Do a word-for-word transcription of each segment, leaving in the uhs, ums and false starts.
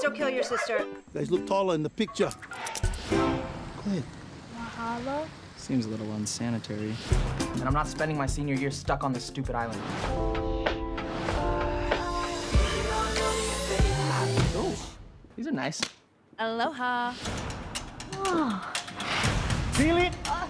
Don't kill your sister. You guys look taller in the picture. Go ahead. Mahalo? Seems a little unsanitary. And I'm not spending my senior year stuck on this stupid island. Oh, these are nice. Aloha. Oh. Feel it? Uh,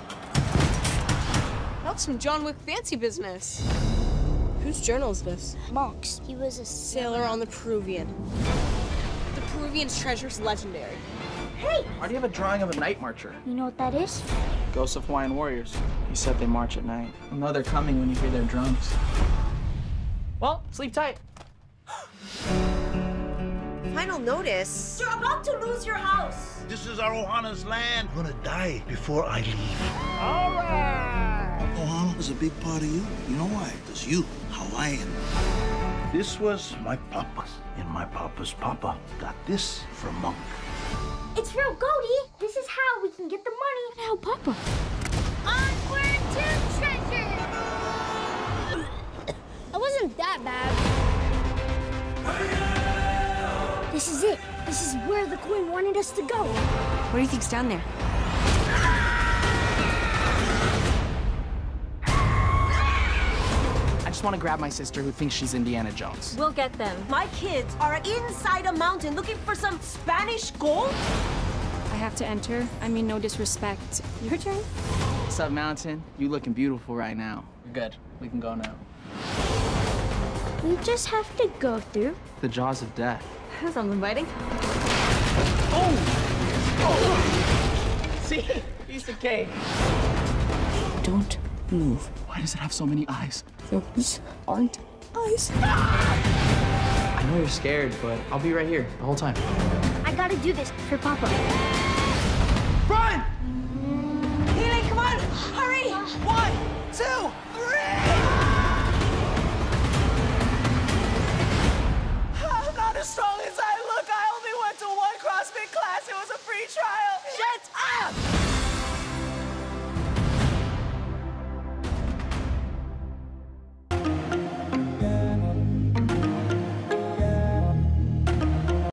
that's some John Wick fancy business. Whose journal is this? Monk's. He was a Sailor on the Peruvian. The Peruvian's treasure's legendary. Hey! Why do you have a drawing of a night marcher? You know what that is? Ghosts of Hawaiian warriors. He said they march at night. You'll know they're coming when you hear their drums. Well, sleep tight. Final notice. You're about to lose your house. This is our Ohana's land. I'm gonna die before I leave. All right. Ohana is a big part of you. You know why? Because you, Hawaiian. This was my papa's, and my papa's papa got this from Monk. It's real goldie. This is how we can get the money and help Papa. Onward to treasure! It wasn't that bad. This is it. This is where the coin wanted us to go. What do you think's down there? I just want to grab my sister who thinks she's Indiana Jones. We'll get them. My kids are inside a mountain looking for some Spanish gold? I have to enter. I mean, no disrespect. Your turn? What's up, Mountain? You looking beautiful right now. You're good. We can go now. We just have to go through. The jaws of death. That sounds inviting. Oh! Oh! See? Piece of cake. Don't move. Why does it have so many eyes? Those aren't eyes. I know you're scared, but I'll be right here the whole time. I gotta do this for Papa. Run! Haley, come on! Hurry! One, two,